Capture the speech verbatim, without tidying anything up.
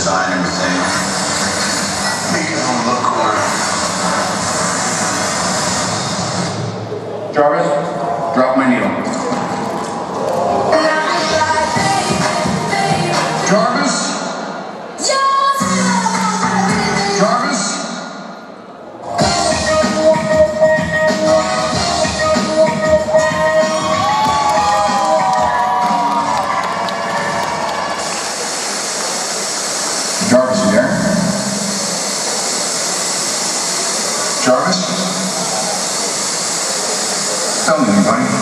sign everything. Make it all look cooler. Jarvis, drop my needle. Jarvis? Jarvis? Jarvis, you there? Jarvis? Tell me, anybody.